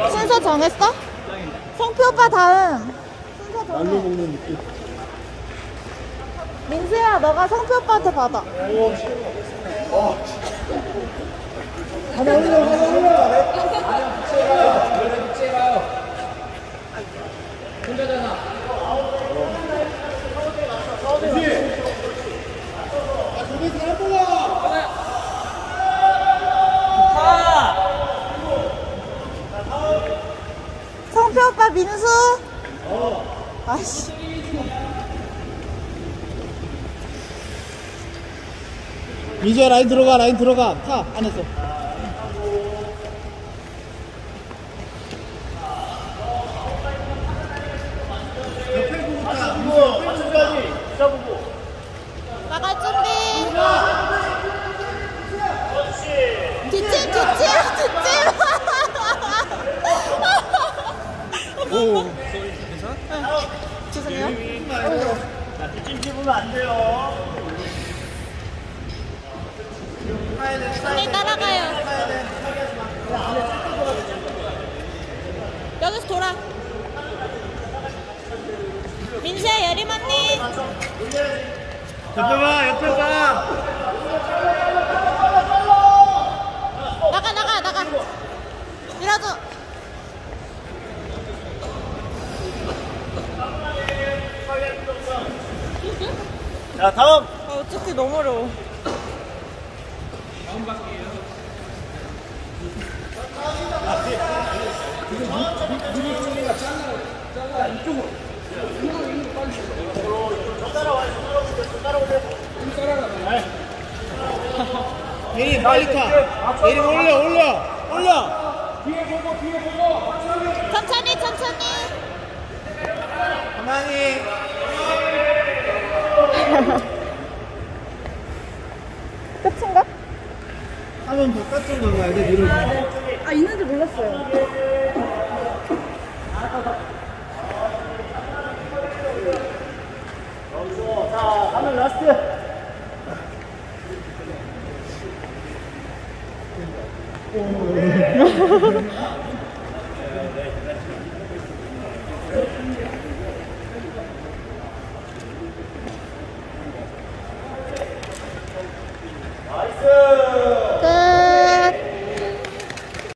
순서 정했어? 성표 오빠 다음. 순서 정해. 날로 먹는 느낌. 민수야, 너가 성표 오빠한테 받아. 하나 올려, 하나 올려. 혼자잖아. 성표 오빠 민수. 아씨. 민수야 라인 들어가, 라인 들어가. 타 안에서. 나갈 준비. 뒷짐. 오. 죄송해요. 자, 뒷짐 씹으면 안 돼요. 언니 따라가요. 여기서 돌아. 민수야, 여림 언니. 옆에 봐, 옆에 봐. 나가. 밀어줘. 자, 다음. 어차피 너무 어려워. 예린 빨리 타. 예린 올려. 천천히. 가만히. 끝인가? 하면 바깥쪽으로 가야 돼, 뒤로. 아, 있는지 몰랐어요. 자, 하늘 라스트.